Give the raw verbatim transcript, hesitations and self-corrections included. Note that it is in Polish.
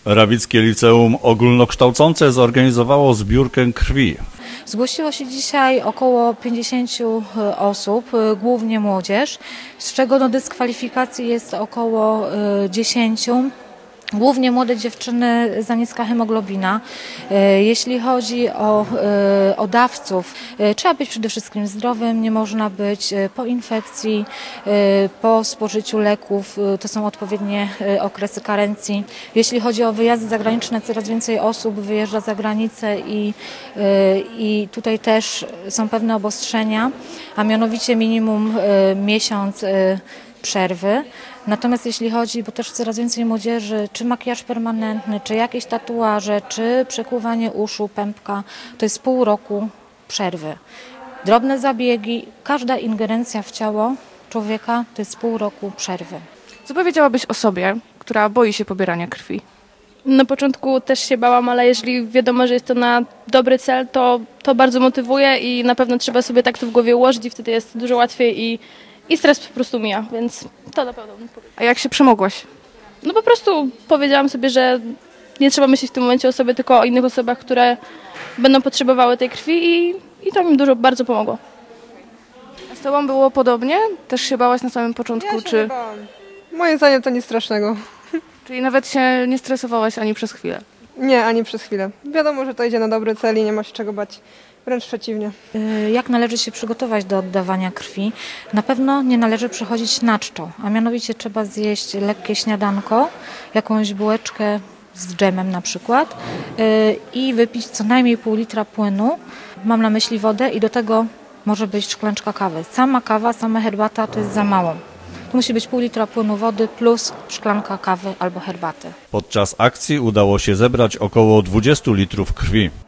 Rawickie Liceum Ogólnokształcące zorganizowało zbiórkę krwi. Zgłosiło się dzisiaj około pięćdziesięciu osób, głównie młodzież, z czego do dyskwalifikacji jest około dziesięciu. Głównie młode dziewczyny za niska hemoglobina. Jeśli chodzi o, o dawców, trzeba być przede wszystkim zdrowym, nie można być po infekcji, po spożyciu leków, to są odpowiednie okresy karencji. Jeśli chodzi o wyjazdy zagraniczne, coraz więcej osób wyjeżdża za granicę i, i tutaj też są pewne obostrzenia, a mianowicie minimum miesiąc przerwy. Natomiast jeśli chodzi, bo też coraz więcej młodzieży, czy makijaż permanentny, czy jakieś tatuaże, czy przekuwanie uszu, pępka, to jest pół roku przerwy. Drobne zabiegi, każda ingerencja w ciało człowieka to jest pół roku przerwy. Co powiedziałabyś o sobie, która boi się pobierania krwi? Na początku też się bałam, ale jeżeli wiadomo, że jest to na dobry cel, to, to bardzo motywuje i na pewno trzeba sobie tak to w głowie ułożyć i wtedy jest dużo łatwiej i I stres po prostu mija, więc to na pewno bym powiedziała. A jak się przemogłaś? No po prostu powiedziałam sobie, że nie trzeba myśleć w tym momencie o sobie, tylko o innych osobach, które będą potrzebowały tej krwi i, i to mi dużo, bardzo pomogło. A z tobą było podobnie? Też się bałaś na samym początku? Ja się czy... nie bałam. Moim zdaniem to nic strasznego. Czyli nawet się nie stresowałaś ani przez chwilę? Nie, ani przez chwilę. Wiadomo, że to idzie na dobry cel i nie ma się czego bać. Wręcz przeciwnie. Jak należy się przygotować do oddawania krwi? Na pewno nie należy przychodzić na czczo, a mianowicie trzeba zjeść lekkie śniadanko, jakąś bułeczkę z dżemem na przykład i wypić co najmniej pół litra płynu, mam na myśli wodę i do tego może być szklaneczka kawy. Sama kawa, sama herbata to jest za mało. To musi być pół litra płynu wody plus szklanka kawy albo herbaty. Podczas akcji udało się zebrać około dwudziestu litrów krwi.